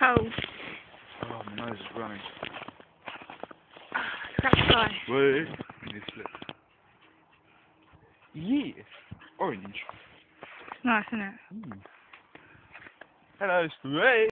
cold. Oh, my nose is running. Look outside. Wait. This flip. Yeah. Orange. It's nice, isn't it? Hello, Snoopy.